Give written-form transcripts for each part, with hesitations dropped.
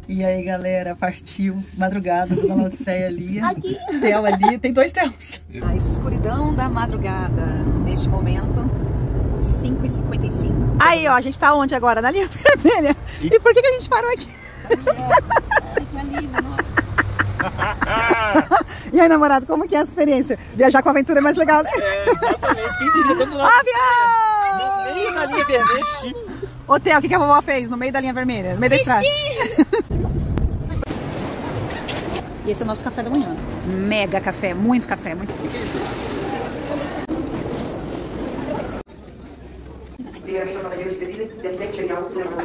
E aí, galera, partiu madrugada do Dona Odisseia ali. Theo ali, tem dois Theos. A escuridão da madrugada, neste momento, 5h55. Aí, ó, a gente tá onde agora? Na linha vermelha. E por que a gente parou aqui? E aí, namorado, como que é a experiência? Viajar com a aventura é mais legal, né? É, exatamente. Quem diria tanto lá? Avião! Nem na linha vermelha. Ô, Theo, o que a vovó fez no meio da linha vermelha? No meio da estrada? E esse é o nosso café da manhã. Mega café, muito café, muito café. Primeiramente, a passageira de pesquisa, 17 real,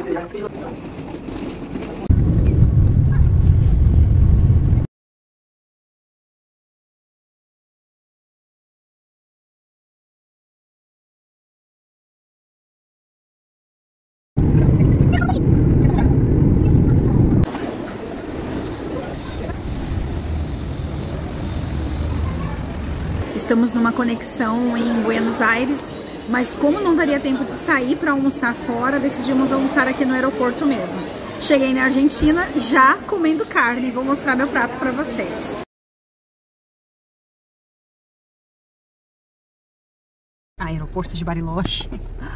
Estamos numa conexão em Buenos Aires, mas como não daria tempo de sair para almoçar fora, decidimos almoçar aqui no aeroporto mesmo. Cheguei na Argentina já comendo carne, vou mostrar meu prato para vocês. Aeroporto de Bariloche.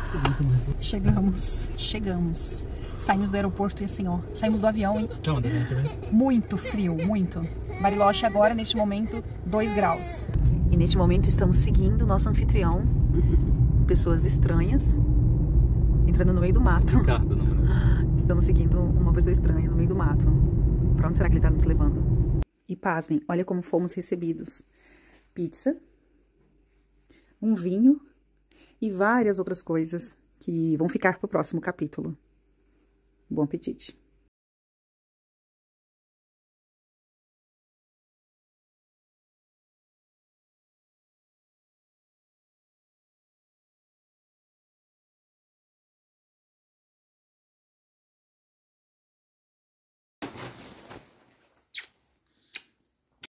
Chegamos. Saímos do aeroporto e assim, ó, saímos do avião, hein? Muito frio, muito. Bariloche agora, neste momento, 2 graus. E neste momento estamos seguindo o nosso anfitrião. Pessoas estranhas entrando no meio do mato. Ricardo, não. Estamos seguindo uma pessoa estranha no meio do mato. Pra onde será que ele tá nos levando? E pasmem, olha como fomos recebidos. Pizza, um vinho e várias outras coisas que vão ficar pro próximo capítulo. Bom apetite!